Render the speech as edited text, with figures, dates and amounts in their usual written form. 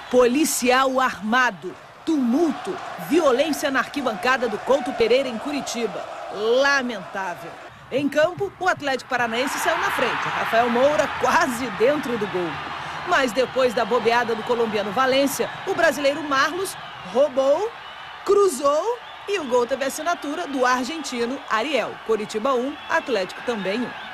Policial armado, tumulto, violência na arquibancada do Couto Pereira, em Curitiba. Lamentável. Em campo, o Atlético Paranaense saiu na frente. Rafael Moura quase dentro do gol. Mas depois da bobeada do colombiano Valência, o brasileiro Marlos roubou, cruzou e o gol teve a assinatura do argentino Ariel. Curitiba 1, Atlético também 1.